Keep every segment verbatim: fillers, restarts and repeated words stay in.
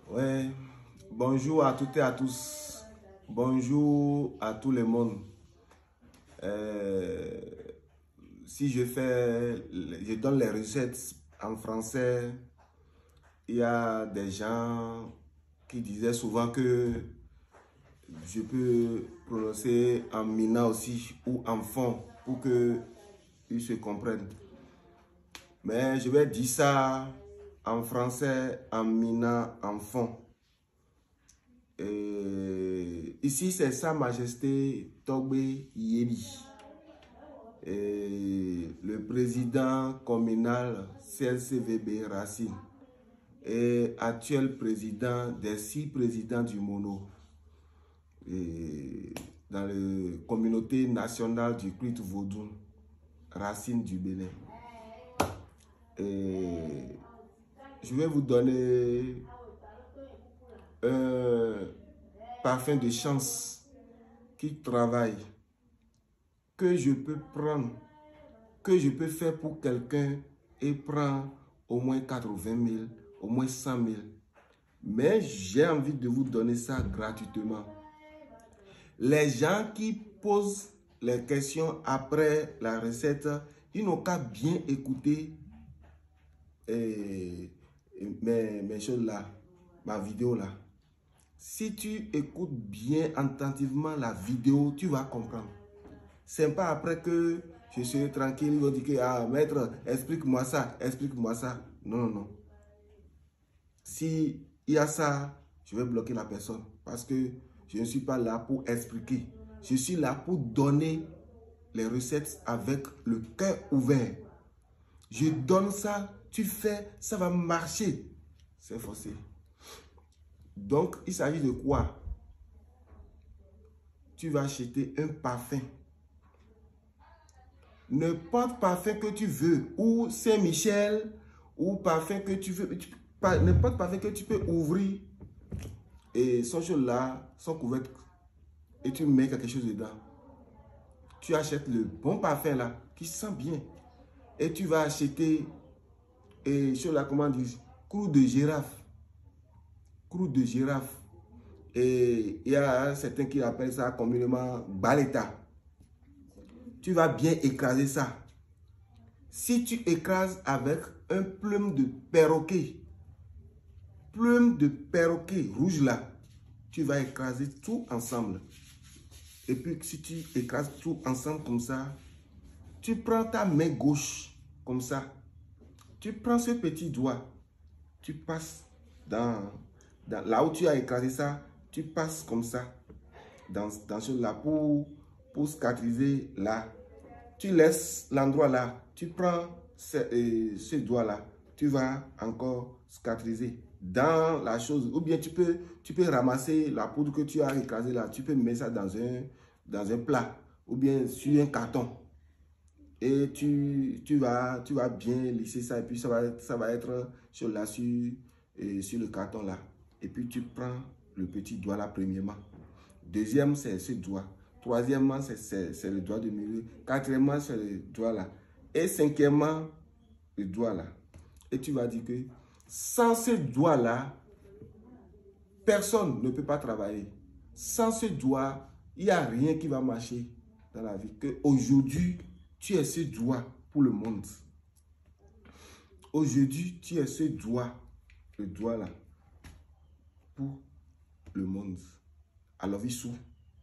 Ouais, bonjour à toutes et à tous. Bonjour à tout le monde. Euh, si je fais, je donne les recettes en français, il y a des gens qui disaient souvent que je peux prononcer en mina aussi ou en fond pour qu'ils se comprennent. Mais je vais dire ça en français, en mina, en fond. Et ici, c'est Sa Majesté Togbe Yeli, et le président communal C L C V B Racine et actuel président des six présidents du Mono et dans la communauté nationale du culte vaudou Racine du Bénin. Et je vais vous donner un parfum de chance qui travaille, que je peux prendre, que je peux faire pour quelqu'un et prendre au moins quatre-vingt mille, au moins cent mille. Mais j'ai envie de vous donner ça gratuitement. Les gens qui posent les questions après la recette, ils n'ont qu'à bien écouter et, et mes, mes choses là, ma vidéo là. Si tu écoutes bien attentivement la vidéo, tu vas comprendre. C'est pas après que je serai tranquille, ils vont dire que, ah, maître, explique-moi ça, explique-moi ça. Non, non, non. Si il y a ça, je vais bloquer la personne parce que je ne suis pas là pour expliquer. Je suis là pour donner les recettes avec le cœur ouvert. Je donne ça, tu fais, ça va marcher. C'est forcé. Donc, il s'agit de quoi? Tu vas acheter un parfum. N'importe parfum que tu veux, ou Saint-Michel, ou parfum que tu veux, n'importe parfum que tu peux ouvrir, et son chose là, son couvercle, et tu mets quelque chose dedans. Tu achètes le bon parfum là, qui sent bien, et tu vas acheter, et sur la commande, clou de girafe, clou de girafe, et il y a certains qui appellent ça communément baleta. Tu vas bien écraser ça. Si tu écrases avec un plume de perroquet, plume de perroquet rouge là, tu vas écraser tout ensemble. Et puis si tu écrases tout ensemble comme ça, tu prends ta main gauche comme ça. Tu prends ce petit doigt, tu passes dans, dans là où tu as écrasé ça, tu passes comme ça dans, dans ce là pour, pour cicatriser là. Tu laisses l'endroit là, tu prends ce, euh, ce doigt là, tu vas encore cicatriser dans la chose. Ou bien tu peux, tu peux ramasser la poudre que tu as écrasée là, tu peux mettre ça dans un, dans un plat ou bien sur un carton. Et tu, tu, vas, tu vas bien lisser ça et puis ça va, ça va être sur, là, sur, euh, sur le carton là. Et puis tu prends le petit doigt là premièrement. Deuxième, c'est ce doigt. Troisièmement, c'est le doigt de milieu. Quatrièmement, c'est le doigt là. Et cinquièmement, le doigt là. Et tu vas dire que sans ce doigt là, personne ne peut pas travailler. Sans ce doigt, il n'y a rien qui va marcher dans la vie. Que aujourd'hui, tu es ce doigt pour le monde. Aujourd'hui, tu es ce doigt, le doigt là, pour le monde. Alors, il sous.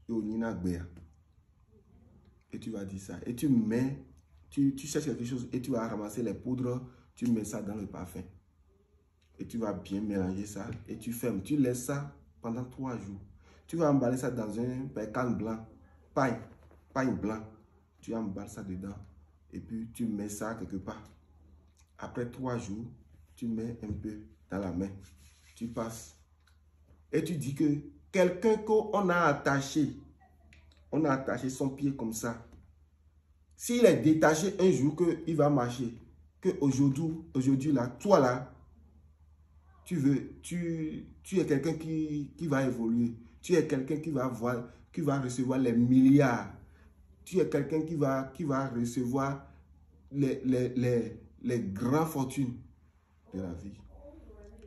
Et tu vas dire ça. Et tu mets, tu, tu cherches quelque chose et tu vas ramasser les poudres, tu mets ça dans le parfum. Et tu vas bien mélanger ça et tu fermes. Tu laisses ça pendant trois jours. Tu vas emballer ça dans un percale blanc, paille, paille blanc. Tu emballes ça dedans et puis tu mets ça quelque part. Après trois jours, tu mets un peu dans la main. Tu passes et tu dis que quelqu'un qu'on a attaché, on a attaché son pied comme ça. S'il est détaché un jour qu'il va marcher, que aujourd'hui, aujourd'hui là, toi là, tu veux, tu, tu es quelqu'un qui, qui va évoluer. Tu es quelqu'un qui va voir, qui va recevoir les milliards. Tu es quelqu'un qui va, qui va recevoir les, les, les, les grandes fortunes de la vie.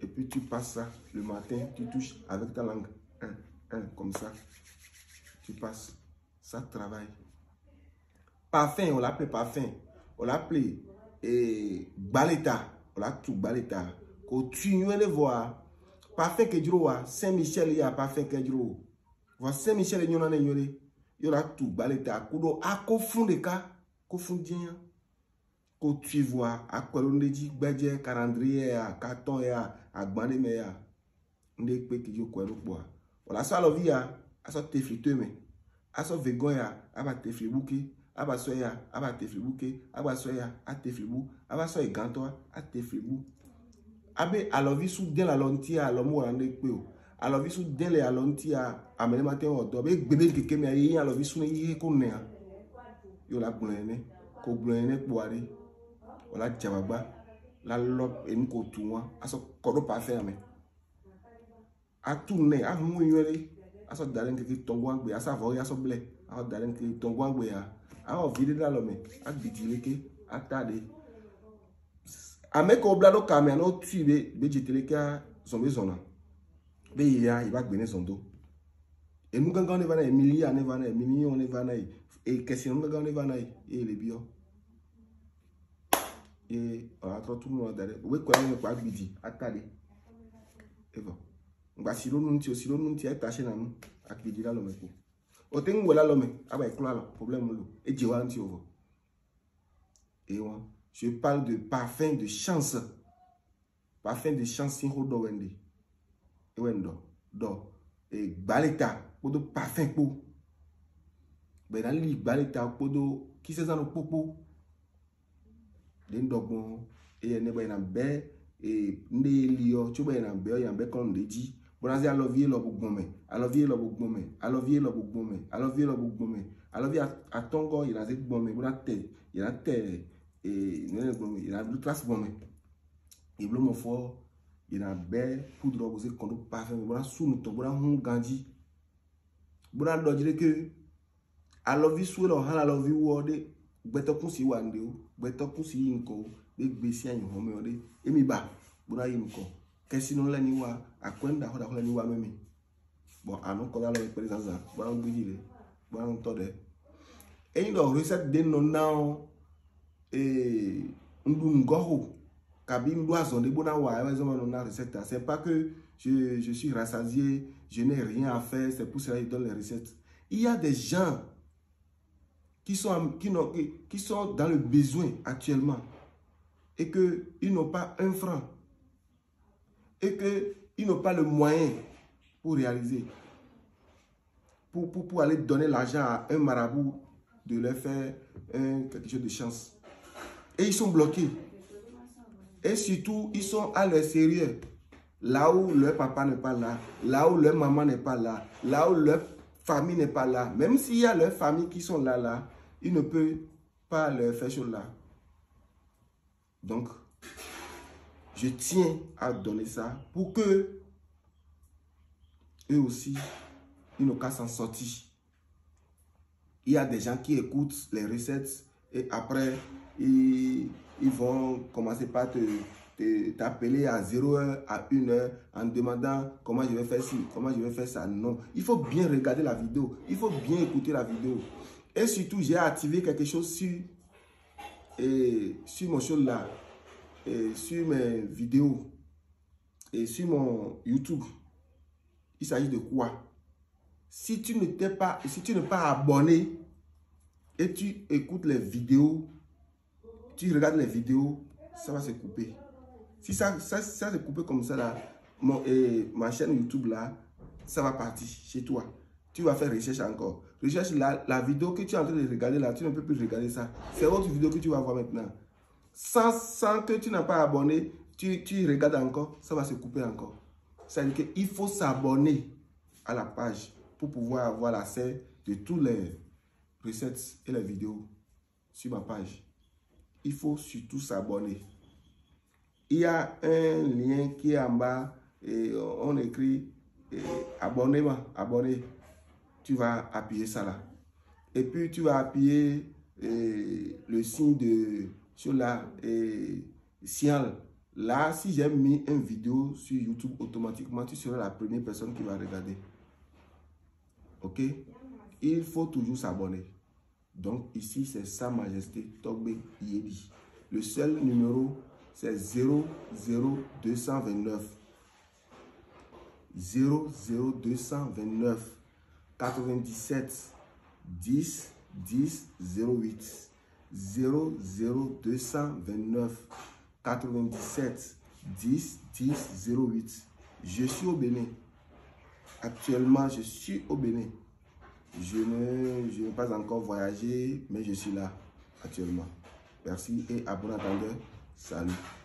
Et puis tu passes ça le matin, tu touches avec ta langue. Un, un, comme ça. Tu passes. Ça travaille. Parfum, on l'appelle parfum. On l'appelle et baleta. On l'a tout baleta. Quand tu les vois, parfum que tu vois, Saint-Michel, il y a parfum que tu vois. Saint-Michel, il y en a il y a tout baleta. Kudo a confondé ka, confondé. Quand tu vois, à quoi on dit, badge, calendrier, carton, à bandé, mais on dit que tu quoi le bois. Voilà, ça la vie, à ça te flûte, mais à ça vegan, à va te flibouki, à va soya, à va te flibouki, à va soya, à te flibou, à va soya gantois, à te flibou. Abe, à la vie sous den la lentia, à l'homme ou à l'endéquio. À la vie sous den la lentia, à me matin au dobe, bébé qui me a eu à la vie sous les connaît. Yo la blende, ko blende boire. Voilà, Djababa, la lobe et nous cotouma, à ce corps pas fermé. À tourner, à mouiller, à ce dalin qui tombe en à sa voix, à ce blé, à dalin qui tombe en à vider la lome, à bitileke, à tade. À mes coblado camino, tu es, béjiteleka, son maison. Béia, il va gagner son dos. Et nous, quand on est venu, Emilia, on est venu, Emilia, on est venu, et qu'est-ce qu'on est venu, et les bio. Et on a tout le monde derrière. Oui, quoi, on ne peut pas dire. Attendez. Et bon. On va si l'on nous tient, si l'on nous tient, tâcher dans nous. À qui dit là l'homme. Au temps où là l'homme, ah bah écoute là, problème là. Et Dieu va nous tirer. Et moi, je parle de parfum de chance. Parfum de chance, si on doit vendre. Et wendo, do. Et baleta, pour de parfum pour. Ben dans le baleta pour de qui c'est dans le popo. Den dogon et ne ba na be et ne lio tu ba na be ya be kon de ji bonazi alovier lo bugbome alovier lo bugbome alovier lo bugbome alovier lo bugbome alovier atongo il a ze bugbome bonate il a te et ne bugbome il a du classe bugbome et blo mo fo il a be poudre bo ze kondo parfum bona sunu to bona hun ganji bona do dire que alovier sou lo hala alovier wo de beto kunsi wande o beto kunsi inko de gbesi anyi home o de emi ba buna inko kesi no lani wa akwenda hoda hoda ni wa memi bon anon ko la lo per exemple bon ngudi le bon to de e ndo reset de no now e ndu ngoho kabi ndu azonde bona wa e zo no na recette c'est pas que je je suis rassasié je n'ai rien à faire c'est pour cela que je donne les recettes. Il y a des gens qui sont, qui, qui sont dans le besoin actuellement et qu'ils n'ont pas un franc et qu'ils n'ont pas le moyen pour réaliser, pour, pour, pour aller donner l'argent à un marabout de leur faire un, quelque chose de chance. Et ils sont bloqués. Et surtout, ils sont à leur sérieux. Là où leur papa n'est pas là, là où leur maman n'est pas là, là où leur famille n'est pas là. Même s'il y a leurs familles qui sont là, là, ils ne peuvent pas leur faire chose là. Donc, je tiens à donner ça pour que eux aussi, ils n'ont qu'à s'en sortir. Il y a des gens qui écoutent les recettes et après, ils, ils vont commencer par te t'appeler à zéro heure, à une heure, en demandant comment je vais faire ci, comment je vais faire ça. Non, il faut bien regarder la vidéo, il faut bien écouter la vidéo. Et surtout, j'ai activé quelque chose sur, et, sur mon show là, et sur mes vidéos, et sur mon YouTube. Il s'agit de quoi? Si tu ne t'es pas, si tu n'es pas abonné, et tu écoutes les vidéos, tu regardes les vidéos, ça va se couper. Si ça, ça, ça se coupe comme ça, là, mon, et ma chaîne YouTube, là, ça va partir chez toi. Tu vas faire recherche encore. Recherche la, la vidéo que tu es en train de regarder, là, tu ne peux plus regarder ça. C'est votre vidéo que tu vas voir maintenant. Sans, sans que tu n'as pas abonné, tu, tu regardes encore, ça va se couper encore. Ça veut dire qu'il faut s'abonner à la page pour pouvoir avoir l'accès de toutes les recettes et les vidéos sur ma page. Il faut surtout s'abonner. Il y a un lien qui est en bas et on écrit abonnement, abonné. Tu vas appuyer ça là. Et puis tu vas appuyer eh, le signe de sur la eh, signal Là, si j'ai mis une vidéo sur YouTube, automatiquement, tu seras la première personne qui va regarder. Ok? Il faut toujours s'abonner. Donc, ici, c'est Sa Majesté Togbe Yedi. Le seul numéro, c'est zéro zéro deux cent vingt-neuf. zéro zéro deux cent vingt-neuf quatre-vingt-dix-sept dix dix zéro huit. zéro zéro deux cent vingt-neuf quatre-vingt-dix-sept dix dix zéro huit. Je suis au Bénin. Actuellement, je suis au Bénin. Je ne, je n'ai pas encore voyagé, mais je suis là actuellement. Merci et à bon entendeur. Salut.